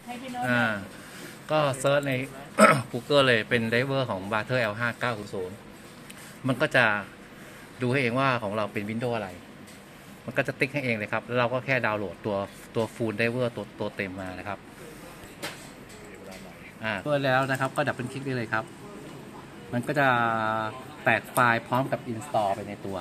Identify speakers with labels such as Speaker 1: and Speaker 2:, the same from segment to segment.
Speaker 1: ให้พี่โน้ต
Speaker 2: ก็เซิร์ชใน Google เลยเป็นไดเวอร์ของ Butter L5900 มันก็จะดูให้เองว่าของเราเป็น Windows อะไร มันก็จะติ๊กให้เองเลยครับแล้วเราก็แค่ดาวน์โหลดตัว Full Diver ตัวเต็มมานะครับเพื่อแล้วนะครับก็ดับเบิลคลิกได้เลยครับมันก็จะแตกไฟล์พร้อมกับ Install ไปในตัว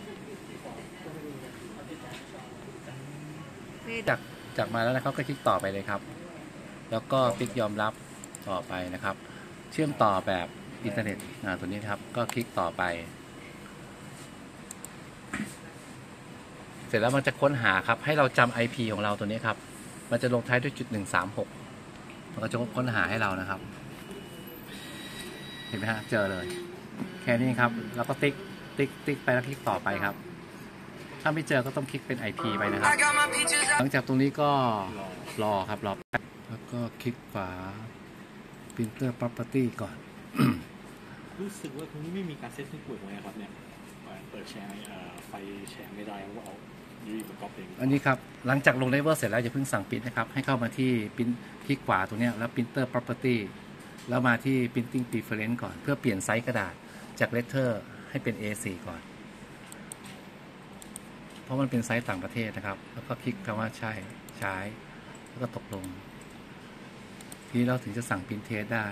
Speaker 2: จากมาแล้วนะครับก็คลิกต่อไปเลยครับแล้วก็คลิกยอมรับต่อไปนะครับเชื่อมต่อแบบอินเทอร์เน็ตตัวนี้ครับก็คลิกต่อไปเสร็จแล้วมันจะค้นหาครับให้เราจำ IP ของเราตัวนี้ครับมันจะลงท้ายด้วย.136มันก็จะค้นหาให้เรานะครับเห็นไหมฮะเจอเลยแค่นี้ครับแล้วก็ติ๊กไปแล้วคลิกต่อไปครับถ้าไม่เจอก็ต้องคลิกเป็น IP ไปนะครับหลังจากตรงนี้ก็รอครับรอแล้วก็คลิกฝา Printer Property ก่อน
Speaker 3: รู้สึกว่าตรงนี้ไม่มีการเซตที่ป่วยไว้ครับเนี่ยเปิดแชร์ไฟแชร์ไม่ได้ว่าเอายูมันก๊อปเอง
Speaker 2: อันนี้ครับหลังจากลงไดเวอร์เสร็จแล้วอย่าเพิ่งสั่งปริ้นนะครับให้เข้ามาที่ปริ้นคลิกขวาตรงนี้แล้ว Printer Property แล้วมาที่ Printing Preference ก่อนเพื่อเปลี่ยนไซส์กระดาษจาก Letter ให้เป็น A4 ก่อนเพราะมันเป็นไซส์ต่างประเทศนะครับแล้วก็คลิกคำว่าใช้แล้วก็ตกลงทีนี้เราถึงจะสั่งปริ้นเทสได้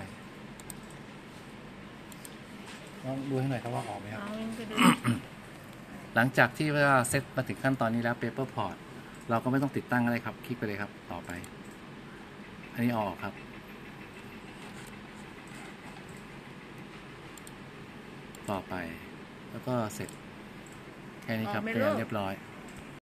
Speaker 2: ลองดูให้หน่อยครับว่าออกไหมครับ หลังจากที่ว่าเซตมาถึงขั้นตอนนี้แล้ว Paper Port เราก็ไม่ต้องติดตั้งอะไรครับคลิกไปเลยครับต่อไปอันนี้ออกครับต่อไปแล้วก็เสร็จแค่นี้ครับเป็นเรียบร้อย